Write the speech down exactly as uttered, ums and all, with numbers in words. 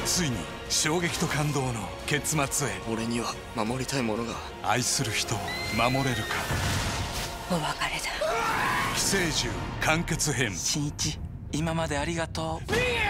ついに衝撃と感動の結末へ。 俺には守りたいものが。 愛する人を守れるか。 お別れだ。 寄生獣完結編。 新一、今までありがとう。